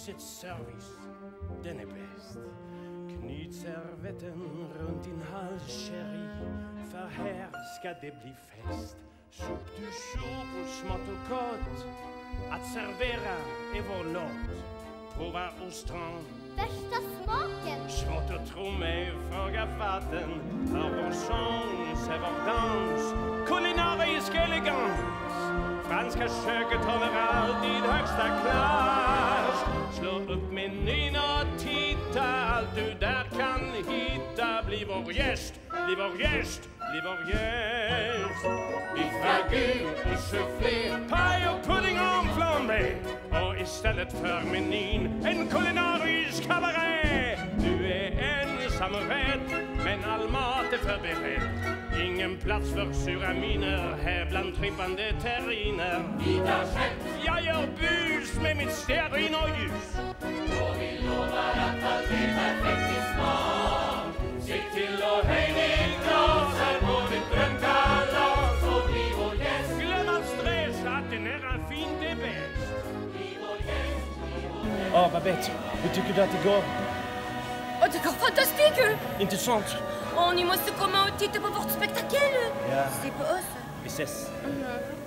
husets service, den är bäst. Knyt servetten runt din hals, chéri, för här ska det bli fest. Soup du jour på smått och gott, att servera är vår lott. Prova ostron, värsta smaken. svårt att tro mig, fråga vatten. Hör vår sång, se vår dans, kulinarisk elegans. Franska köket håller alltid högsta klass. Slå upp menyn och titta, allt du där kan hitta. Bli vår gäst, bli vår gäst, bli vår gäst. Biff ragout och soufflé, paj och pudding en flambé. Och istället för menyn en kulinarisk kabaré. Du är ensam och rädd, men all mat är förberedd. Ingen plats för sura miner här bland trippande terriner. Jag gör bus med mitt stearinljus. Och vi lovar att allt är perfekt i smak. Se till och höj ditt glas här på ditt drömkalas och bli vår gäst. Glöm all stress, att det nära fint är bäst. Bli vår gäst. Ja, Babette, hur tycker du att det går? Oh, det går fantastiskt! Intressant. Oh, ni måste komma och titta på vårt spektakel. Ja. Se på oss. Vi ses.